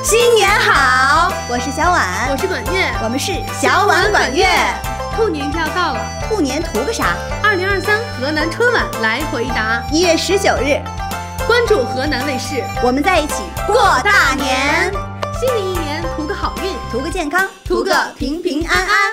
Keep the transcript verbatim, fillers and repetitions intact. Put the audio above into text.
新年好！我是小婉， 我是管乐， 我们是小婉管乐。 兔年就要到了， 兔年图个啥？ 二零二三河南春晚来回答。 一月十九日， 关注河南卫视， 我们在一起过大年。 新的一年图个好运， 图个健康， 图个平平安安。